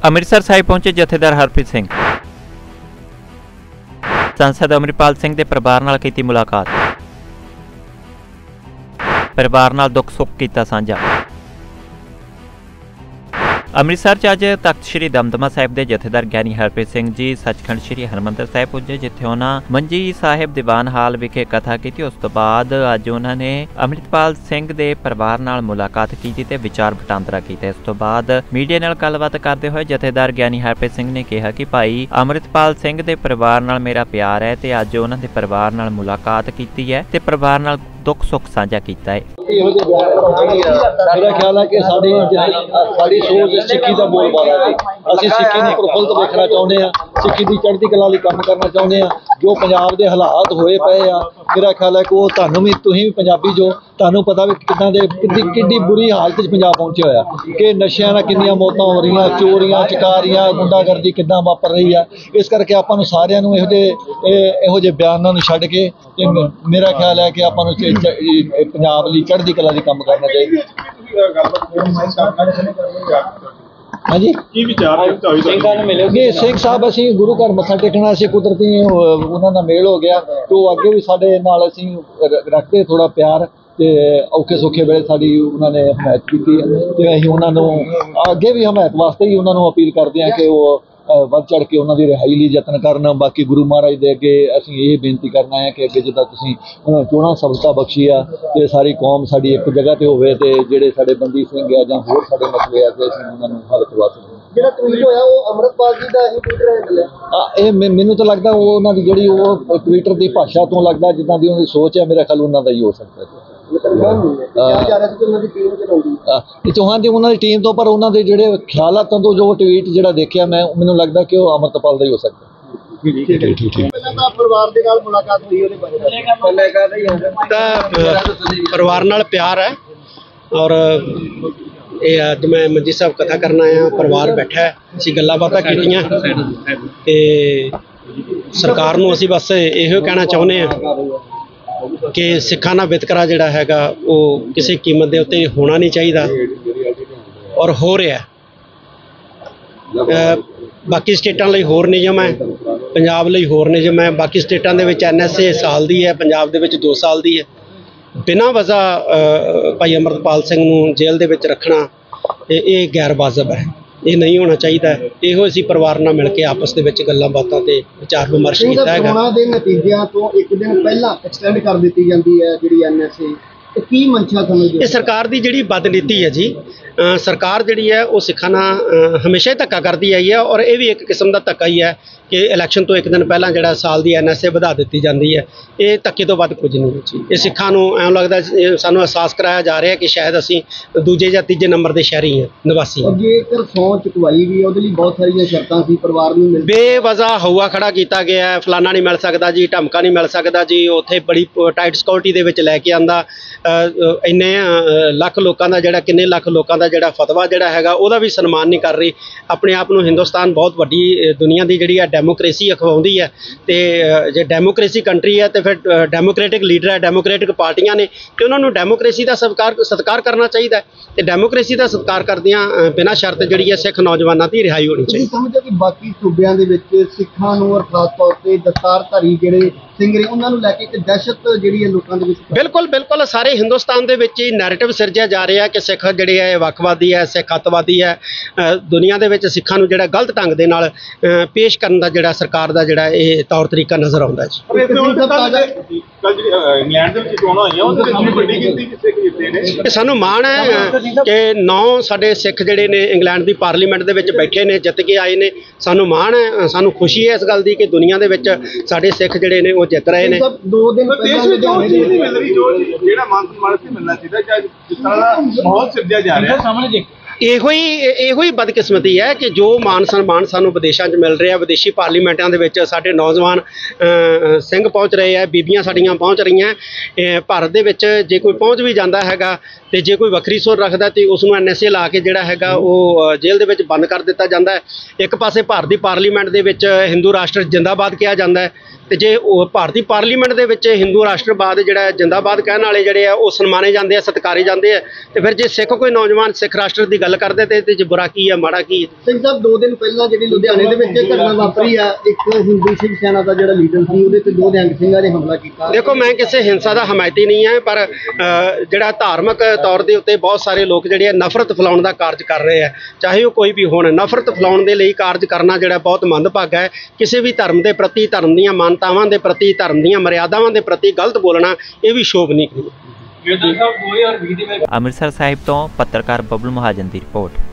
ਅੰਮ੍ਰਿਤਸਰ ਸਾਹਿਬ ਪਹੁੰਚੇ ਜਥੇਦਾਰ ਹਰਪ੍ਰੀਤ ਸਿੰਘ। सांसद अमरितपाल सिंह के परिवार नाल कीती मुलाकात। परिवार नाल दुख सुख कीता साझा। ਅੰਮ੍ਰਿਤਸਰ 'ਚ ਅੱਜ ਤਖਤ ਸ਼੍ਰੀ ਦਮਦਮਾ ਸਾਹਿਬ ਦੇ ਜਥੇਦਾਰ ਗਿਆਨੀ ਹਰਪ੍ਰੀਤ ਸਿੰਘ ਜੀ ਸੱਚਖੰਡ ਸ਼੍ਰੀ ਹਰਿਮੰਦਰ ਸਾਹਿਬ ਪੁੱਜੇ, ਜਿੱਥੇ ਉਹਨਾਂ ਮੰਜੀ ਸਾਹਿਬ ਦੀਵਾਨ ਹਾਲ ਵਿਖੇ ਕਥਾ ਕੀਤੀ। ਉਸ ਤੋਂ ਬਾਅਦ ਅੱਜ ਉਹਨਾਂ ਨੇ ਅੰਮ੍ਰਿਤਪਾਲ ਸਿੰਘ ਦੇ ਪਰਿਵਾਰ ਨਾਲ ਮੁਲਾਕਾਤ ਕੀਤੀ ਤੇ ਵਿਚਾਰ ਵਟਾਂਦਰਾ ਕੀਤਾ। ਇਸ ਤੋਂ ਬਾਅਦ ਮੀਡੀਆ ਨਾਲ ਗੱਲਬਾਤ ਕਰਦੇ ਹੋਏ ਜਥੇਦਾਰ ਗਿਆਨੀ ਹਰਪ੍ਰੀਤ ਸਿੰਘ ਨੇ ਕਿਹਾ ਕਿ ਭਾਈ ਅੰਮ੍ਰਿਤਪਾਲ ਸਿੰਘ ਦੇ ਪਰਿਵਾਰ ਨਾਲ ਮੇਰਾ ਪਿਆਰ ਹੈ ਤੇ ਅੱਜ ਉਹਨਾਂ ਦੇ ਪਰਿਵਾਰ ਨਾਲ ਮੁਲਾਕਾਤ ਕੀਤੀ ਹੈ ਤੇ ਪਰਿਵਾਰ ਨਾਲ दुख सुख साझा किया है। मेरा ख्याल है कि साड़ी सोच सिक्खी का बोलबाला है। ਅਸੀਂ ਸਿੱਖੀ ਨੂੰ ਪ੍ਰਫੁੱਲਤ ਵੇਖਣਾ ਚਾਹੁੰਦੇ ਆ, ਸਿੱਖੀ ਦੀ ਚੜ੍ਹਦੀ ਕਲਾ ਲਈ ਕੰਮ ਕਰਨਾ ਚਾਹੁੰਦੇ ਆ। ਜੋ ਪੰਜਾਬ ਦੇ ਹਾਲਾਤ ਹੋਏ ਪਏ ਆ, ਮੇਰਾ ਖਿਆਲ ਹੈ ਕਿ ਉਹ ਤੁਹਾਨੂੰ ਵੀ, ਤੁਸੀਂ ਵੀ ਪੰਜਾਬੀ ਜੋ, ਤੁਹਾਨੂੰ ਪਤਾ ਵੀ ਕਿੱਦਾਂ ਦੇ ਕਿੰਨੀ ਬੁਰੀ ਹਾਲਤ 'ਚ ਪੰਜਾਬ ਪਹੁੰਚਿਆ ਹੋਇਆ, ਕਿ ਨਸ਼ਿਆਂ ਨਾਲ ਕਿੰਨੀਆਂ ਮੌਤਾਂ ਹੋ ਰਹੀਆਂ, ਚੋਰੀਆਂ ਚਕਾਰੀਆਂ ਗੁੰਡਾਗਰਦੀ ਕਿੱਦਾਂ ਵਾਪਰ ਰਹੀ ਆ। ਇਸ ਕਰਕੇ ਆਪਾਂ ਨੂੰ ਸਾਰਿਆਂ ਨੂੰ ਇਹੋ ਜਿਹੇ ਬਿਆਨਾਂ ਨੂੰ ਛੱਡ ਕੇ ਮੇਰਾ ਖਿਆਲ ਹੈ ਕਿ ਆਪਾਂ ਨੂੰ ਪੰਜਾਬ ਲਈ ਚੜ੍ਹਦੀ ਕਲਾ ਲਈ ਕੰਮ ਕਰਨਾ ਚਾਹੀਦਾ। ਹਾਂਜੀ, ਕੀ ਵਿਚਾਰ ਸਿੰਘਾਂ ਨੂੰ ਮਿਲੋਗੇ? ਸਿੰਘ ਸਾਹਿਬ ਅਸੀਂ ਗੁਰੂ ਘਰ ਮੱਥਾ ਟੇਕਣਾ ਸੀ, ਕੁਦਰਤੀ ਉਹਨਾਂ ਦਾ ਮੇਲ ਹੋ ਗਿਆ ਤੇ ਉਹ ਅੱਗੇ ਵੀ ਸਾਡੇ ਨਾਲ ਅਸੀਂ ਰੱਖਦੇ ਥੋੜਾ ਪਿਆਰ ਤੇ ਔਖੇ ਸੌਖੇ ਵੇਲੇ ਸਾਡੀ ਉਹਨਾਂ ਨੇ ਹਮਾਇਤ ਕੀਤੀ ਤੇ ਅਸੀਂ ਉਹਨਾਂ ਨੂੰ ਅੱਗੇ ਵੀ ਹਮਾਇਤ ਵਾਸਤੇ ਹੀ ਉਹਨਾਂ ਨੂੰ ਅਪੀਲ ਕਰਦੇ ਹਾਂ ਕਿ ਉਹ ਵੱਧ ਚੜ੍ਹ ਕੇ ਉਹਨਾਂ ਦੀ ਰਿਹਾਈ ਲਈ ਯਤਨ ਕਰਨ। ਬਾਕੀ ਗੁਰੂ ਮਹਾਰਾਜ ਦੇ ਅੱਗੇ ਅਸੀਂ ਇਹ ਬੇਨਤੀ ਕਰਨਾ ਹੈ ਕਿ ਅੱਗੇ ਜਿੱਦਾਂ ਤੁਸੀਂ ਚੋਣਾਂ ਸਫਲਤਾ ਬਖਸ਼ੀ ਆ ਤੇ ਸਾਰੀ ਕੌਮ ਸਾਡੀ ਇੱਕ ਜਗ੍ਹਾ ਤੇ ਹੋਵੇ ਤੇ ਜਿਹੜੇ ਸਾਡੇ ਬੰਦੀ ਸਿੰਘ ਆ ਜਾਂ ਹੋਰ ਸਾਡੇ ਮਸਲੇ ਆ ਕਿ ਅਸੀਂ ਉਹਨਾਂ ਨੂੰ ਹੱਲ ਕਰਵਾ ਸਕੀਏ। ਜਿਹੜਾ ਟਵੀਟ ਹੋਇਆ ਉਹ ਅੰਮ੍ਰਿਤਪਾਲ ਜੀ ਦਾ ਹੀ ਟਵੀਟ ਹੈ? ਇਹ ਮੈਨੂੰ ਤਾਂ ਲੱਗਦਾ ਉਹ ਉਹਨਾਂ ਦੀ ਜਿਹੜੀ ਉਹ ਟਵੀਟਰ ਦੀ ਭਾਸ਼ਾ ਤੋਂ ਲੱਗਦਾ ਜਿੱਦਾਂ ਦੀ ਉਹਦੀ ਸੋਚ ਹੈ, ਮੇਰਾ ਖਿਆਲ ਉਹਨਾਂ ਦਾ ਹੀ ਹੋ ਸਕਦਾ। ਚੌਹਾਨ ਦੀ ਉਹਨਾਂ ਦੀ ਟੀਮ ਤੋਂ, ਪਰ ਉਹਨਾਂ ਦੇ ਜਿਹੜੇ ਖਿਆਲਾਤਾਂ ਤੋਂ ਜੋ ਟਵੀਟ ਜਿਹੜਾ ਦੇਖਿਆ ਮੈਂ, ਮੈਨੂੰ ਲੱਗਦਾ ਕਿ ਉਹ ਅੰਮ੍ਰਿਤਪਾਲ ਦਾ ਹੀ ਹੋ ਸਕਦਾ। ਪਰਿਵਾਰ ਦੇ ਨਾਲ ਮੁਲਾਕਾਤ ਹੋਈ, ਉਹਦੇ ਬਾਰੇ ਤਾਂ ਪਰਿਵਾਰ ਨਾਲ ਪਿਆਰ ਹੈ। ਔਰ ਇਹ ਅੱਜ ਮੈਂ ਮੰਜੀ ਸਾਹਿਬ ਕਥਾ ਕਰਨ ਆਇਆ, ਪਰਿਵਾਰ ਬੈਠਾ, ਅਸੀਂ ਗੱਲਾਂ ਬਾਤਾਂ ਕੀਤੀਆਂ ਤੇ ਸਰਕਾਰ ਨੂੰ ਅਸੀਂ ਬਸ ਇਹੋ ਕਹਿਣਾ ਚਾਹੁੰਦੇ ਹਾਂ ਕਿ ਸਿੱਖਾਂ ਦਾ ਵਿਤਕਰਾ ਜਿਹੜਾ ਹੈਗਾ ਉਹ ਕਿਸੇ ਕੀਮਤ ਦੇ ਉੱਤੇ ਹੋਣਾ ਨਹੀਂ ਚਾਹੀਦਾ ਔਰ ਹੋ ਰਿਹਾ। ਬਾਕੀ ਸਟੇਟਾਂ ਲਈ ਹੋਰ ਨਿਯਮ ਹੈ, ਪੰਜਾਬ ਲਈ ਹੋਰ ਨਿਯਮ ਹੈ। ਬਾਕੀ ਸਟੇਟਾਂ ਦੇ ਵਿੱਚ NSA ਸਾਲ ਦੀ ਹੈ, ਪੰਜਾਬ ਦੇ ਵਿੱਚ 2 ਸਾਲ ਦੀ ਹੈ। ਬਿਨਾਂ ਵਜ੍ਹਾ ਭਾਈ ਅੰਮ੍ਰਿਤਪਾਲ ਸਿੰਘ ਨੂੰ ਜੇਲ੍ਹ ਦੇ ਵਿੱਚ ਰੱਖਣਾ ਇਹ ਗੈਰ ਵਾਜਬ ਹੈ, ਇਹ ਨਹੀਂ ਹੋਣਾ ਚਾਹੀਦਾ। ਇਹੋ ਅਸੀਂ ਪਰਿਵਾਰ ਨਾਲ ਮਿਲ ਕੇ ਆਪਸ ਦੇ ਵਿੱਚ ਗੱਲਾਂ ਬਾਤਾਂ ਤੇ ਵਿਚਾਰ ਵਿਮਰਸ਼ ਕੀਤਾ ਹੈਗਾ। ਚੋਣਾਂ ਦੇ ਨਤੀਜਿਆਂ ਤੋਂ ਇੱਕ ਦਿਨ ਪਹਿਲਾਂ ਐਕਸਟੈਂਡ ਕਰ ਦਿੱਤੀ ਜਾਂਦੀ ਹੈ ਜਿਹੜੀ NSA, ਕੀ ਮਨਸ਼ਾ ਸਮਝਦੇ? ਇਹ ਸਰਕਾਰ ਦੀ ਜਿਹੜੀ ਬਦਨੀਤੀ ਹੈ ਜੀ। ਸਰਕਾਰ ਜਿਹੜੀ ਹੈ ਉਹ ਸਿੱਖਾਂ ਨਾਲ ਹਮੇਸ਼ਾ ਹੀ ਧੱਕਾ ਕਰਦੀ ਆਈ ਹੈ ਔਰ ਇਹ ਵੀ ਇੱਕ ਕਿਸਮ ਦਾ ਧੱਕਾ ਹੀ ਹੈ ਕਿ ਇਲੈਕਸ਼ਨ ਤੋਂ ਇੱਕ ਦਿਨ ਪਹਿਲਾਂ ਜਿਹੜਾ ਸਾਲ ਦੀ NSA ਵਧਾ ਦਿੱਤੀ ਜਾਂਦੀ ਹੈ। ਇਹ ਧੱਕੇ ਤੋਂ ਵੱਧ ਕੁਝ ਨਹੀਂ ਜੀ। ਇਹ ਸਿੱਖਾਂ ਨੂੰ ਐਂ ਲੱਗਦਾ, ਸਾਨੂੰ ਅਹਿਸਾਸ ਕਰਾਇਆ ਜਾ ਰਿਹਾ ਕਿ ਸ਼ਾਇਦ ਅਸੀਂ ਦੂਜੇ ਜਾਂ ਤੀਜੇ ਨੰਬਰ ਦੇ ਸ਼ਹਿਰੀ ਹਾਂ, ਨਿਵਾਸੀ ਹਾਂ। ਜੇਕਰ ਸਹੁੰ ਚੁਕਵਾਈ ਵੀ ਉਹਦੇ ਲਈ ਬਹੁਤ ਸਾਰੀਆਂ ਸ਼ਰਤਾਂ ਸੀ, ਪਰਿਵਾਰ ਨੂੰ ਬੇਵਜ੍ਹਾ ਹਊਆ ਖੜਾ ਕੀਤਾ ਗਿਆ, ਫਲਾਨਾ ਨਹੀਂ ਮਿਲ ਸਕਦਾ ਜੀ, ਢਮਕਾ ਨਹੀਂ ਮਿਲ ਸਕਦਾ ਜੀ, ਉੱਥੇ ਬੜੀ ਟਾਈਟ ਸਿਕਿਉਰਿਟੀ ਦੇ ਵਿੱਚ ਲੈ ਕੇ ਆਂਦਾ। ਇੰਨੇ ਲੱਖ ਲੋਕਾਂ ਦਾ ਜਿਹੜਾ, ਕਿੰਨੇ ਲੱਖ ਲੋਕਾਂ ਦਾ ਜਿਹੜਾ ਫਤਵਾ ਜਿਹੜਾ ਹੈਗਾ ਉਹਦਾ ਵੀ ਸਨਮਾਨ ਨਹੀਂ ਕਰ ਰਹੀ। ਆਪਣੇ ਆਪ ਨੂੰ ਹਿੰਦੁਸਤਾਨ ਬਹੁਤ ਵੱਡੀ ਦੁਨੀਆ ਦੀ ਜਿਹੜੀ ਹੈ ਡੈਮੋਕ੍ਰੇਸੀ ਅਖਵਾਉਂਦੀ ਹੈ ਤੇ ਜੇ ਡੈਮੋਕ੍ਰੇਸੀ ਕੰਟਰੀ ਹੈ ਤੇ ਫਿਰ ਡੈਮੋਕ੍ਰੈਟਿਕ ਲੀਡਰ ਹੈ, ਡੈਮੋਕ੍ਰੈਟਿਕ ਪਾਰਟੀਆਂ ਨੇ ਤੇ ਉਹਨਾਂ ਨੂੰ ਡੈਮੋਕ੍ਰੇਸੀ ਦਾ ਸਤਿਕਾਰ ਕਰਨਾ ਚਾਹੀਦਾ ਤੇ ਡੈਮੋਕ੍ਰੇਸੀ ਦਾ ਸਤਿਕਾਰ ਕਰਦਿਆਂ ਬਿਨਾਂ ਸ਼ਰਤ ਜਿਹੜੀ ਹੈ ਸਿੱਖ ਨੌਜਵਾਨਾਂ ਦੀ ਰਿਹਾਈ ਹੋਣੀ ਚਾਹੀਦੀ। ਸਮਝੋ ਕਿ ਬਾਕੀ ਸੂਬਿਆਂ ਦੇ ਵਿੱਚ ਸਿੱਖਾਂ ਨੂੰ ਔਰ ਖਾਸ ਤੌਰ ਤੇ ਦਸਤਾਰਧਾਰੀ ਜਿਹੜੇ ਸਿੰਘ ਨੇ ਉਹਨਾਂ ਨੂੰ ਲੈ ਕੇ ਇੱਕ ਦਹਿਸ਼ਤ ਜਿਹੜੀ ਹੈ ਲੋਕਾਂ ਦੇ ਵਿੱਚ? ਬਿਲਕੁਲ ਬਿਲਕੁਲ, ਸਾਰੇ ਹਿੰਦੁਸਤਾਨ ਦੇ ਵਿੱਚ ਹੀ ਨੈਰੇਟਿਵ ਸਿਰਜਿਆ ਜਾ ਰਿਹਾ ਕਿ ਸਿੱਖ ਜਿਹੜੇ ਹੈ ਵੱਖਵਾਦੀ ਹੈ, ਸਿੱਖ ਅੱਤਵਾਦੀ ਹੈ। ਦੁਨੀਆ ਦੇ ਵਿੱਚ ਸਿੱਖਾਂ ਨੂੰ ਜਿਹੜਾ ਗਲਤ ਢੰਗ ਦੇ ਨਾਲ ਪੇਸ਼ ਕਰਨ ਦਾ ਜਿਹੜਾ ਸਰਕਾਰ ਦਾ ਜਿਹੜਾ ਇਹ ਤੌਰ ਤਰੀਕਾ ਨਜ਼ਰ ਆਉਂਦਾ ਜੀ। ਇਹ ਸਾਨੂੰ ਮਾਣ ਹੈ ਕਿ 9 ਸਾਡੇ ਸਿੱਖ ਜਿਹੜੇ ਨੇ ਇੰਗਲੈਂਡ ਦੀ ਪਾਰਲੀਮੈਂਟ ਦੇ ਵਿੱਚ ਬੈਠੇ ਨੇ, ਜਿੱਤ ਕੇ ਆਏ ਨੇ। ਸਾਨੂੰ ਮਾਣ ਹੈ, ਸਾਨੂੰ ਖੁਸ਼ੀ ਹੈ ਇਸ ਗੱਲ ਦੀ ਕਿ ਦੁਨੀਆ ਦੇ ਵਿੱਚ ਸਾਡੇ ਸਿੱਖ ਜਿਹੜੇ ਨੇ ਉਹ ਜਿੱਤ ਰਹੇ ਨੇ। 2 ਦਿਨ ਜਿਹੜਾ ਮਾਨ ਸਨਮਾਨ ਸੀ ਮਿਲਣਾ ਚਾਹੀਦਾ, ਜਿਸ ਤਰ੍ਹਾਂ ਦਾ ਮਾਹੌਲ ਸਿਰਜਿਆ ਜਾ ਰਿਹਾ ਸਾਹਮਣੇ ਇਹੋ ਹੀ ਬਦਕਿਸਮਤੀ ਹੈ ਕਿ ਜੋ ਮਾਨ ਸਨਮਾਨ ਸਾਨੂੰ ਵਿਦੇਸ਼ਾਂ 'ਚ ਮਿਲ ਰਿਹਾ, ਵਿਦੇਸ਼ੀ ਪਾਰਲੀਮੈਂਟਾਂ ਦੇ ਵਿੱਚ ਸਾਡੇ ਨੌਜਵਾਨ ਸਿੰਘ ਪਹੁੰਚ ਰਹੇ ਆ, ਬੀਬੀਆਂ ਸਾਡੀਆਂ ਪਹੁੰਚ ਰਹੀਆਂ। ਭਾਰਤ ਦੇ ਵਿੱਚ ਜੇ ਕੋਈ ਪਹੁੰਚ ਵੀ ਜਾਂਦਾ ਹੈਗਾ ਤੇ ਜੇ ਕੋਈ ਵੱਖਰੀ ਸੁਰ ਰੱਖਦਾ ਤੇ ਉਸ ਨੂੰ NSA ਲਾ ਕੇ ਜਿਹੜਾ ਹੈਗਾ ਉਹ ਜੇਲ੍ਹ ਦੇ ਵਿੱਚ ਬੰਦ ਕਰ ਦਿੱਤਾ ਜਾਂਦਾ ਹੈ। ਇੱਕ ਪਾਸੇ ਭਾਰਤ ਦੀ ਪਾਰਲੀਮੈਂਟ ਦੇ ਵਿੱਚ ਹਿੰਦੂ ਰਾਸ਼ਟਰ ਜਿੰਦਾਬਾਦ ਕਿਹਾ ਜਾਂਦਾ ਹੈ ਤੇ ਜੇ ਉਹ ਭਾਰਤੀ ਪਾਰਲੀਮੈਂਟ ਦੇ ਵਿੱਚ ਹਿੰਦੂ ਰਾਸ਼ਟਰਵਾਦ ਜਿਹੜਾ ਜਿੰਦਾਬਾਦ ਕਹਿਣ ਵਾਲੇ ਜਿਹੜੇ ਆ ਉਹ ਸਨਮਾਨੇ ਜਾਂਦੇ ਆ, ਸਤਿਕਾਰੇ ਜਾਂਦੇ ਆ, ਤੇ ਫਿਰ ਜੇ ਸਿੱਖ ਕੋਈ ਨੌਜਵਾਨ ਸਿੱਖ ਰਾਸ਼ਟਰ ਦੀ ਗੱਲ ਕਰਦੇ ਤੇ ਇਹਦੇ 'ਚ ਬੁਰਾ ਕੀ ਆ, ਮਾੜਾ ਕੀ ਹੈ? ਸਿੰਘ ਸਾਹਿਬ 2 ਦਿਨ ਪਹਿਲਾਂ ਜਿਹੜੀ ਲੁਧਿਆਣੇ ਦੇ ਵਿੱਚ ਘਟਨਾ ਵਾਪਰੀ ਆ, ਇੱਕ ਹਿੰਦੂ ਸ਼ਿਵ ਸੈਨਾ ਦਾ ਜਿਹੜਾ ਲੀਡਰ ਸੀ ਉਹਦੇ ਤੇ 2 ਨਿਹੰਗ ਸਿੰਘਾਂ ਨੇ ਹਮਲਾ ਕੀਤਾ। ਦੇਖੋ, ਮੈਂ ਕਿਸੇ ਹਿੰਸਾ ਦਾ ਹਮਾਇਤੀ ਨਹੀਂ ਹੈ, ਪਰ ਜਿਹੜਾ ਧਾਰਮਿਕ ਤੌਰ ਦੇ ਉੱਤੇ ਬਹੁਤ ਸਾਰੇ ਲੋਕ ਜਿਹੜੇ ਆ ਨਫ਼ਰਤ ਫੈਲਾਉਣ ਦਾ ਕਾਰਜ ਕਰ ਰਹੇ ਆ, ਚਾਹੇ ਉਹ ਕੋਈ ਵੀ ਹੋਣ। ਨਫ਼ਰਤ ਫੈਲਾਉਣ ਦੇ ਲਈ ਕਾਰਜ ਕਰਨਾ ਜਿਹੜਾ ਬਹੁਤ ਮੰਦਭਾਗਾ ਹੈ। ਕਿਸੇ ਵੀ ਧਰਮ ਦੇ ਪ੍ਰਤੀ, ਧਰਮ ਦੀਆਂ ਮਾਨਤਾਵਾਂ ਦੇ ਪ੍ਰਤੀ, ਧਰਮ ਦੀਆਂ ਮਰਿਆਦਾਵਾਂ ਦੇ ਪ੍ਰਤੀ ਗਲਤ ਬੋਲਣਾ ਇਹ ਵੀ ਸ਼ੋਭਨੀय ਨਹੀਂ। ਅੰਮ੍ਰਿਤਸਰ ਸਾਹਿਬ ਤੋਂ ਪੱਤਰਕਾਰ ਬਬਲੂ ਮਹਾਜਨ ਦੀ ਰਿਪੋਰਟ।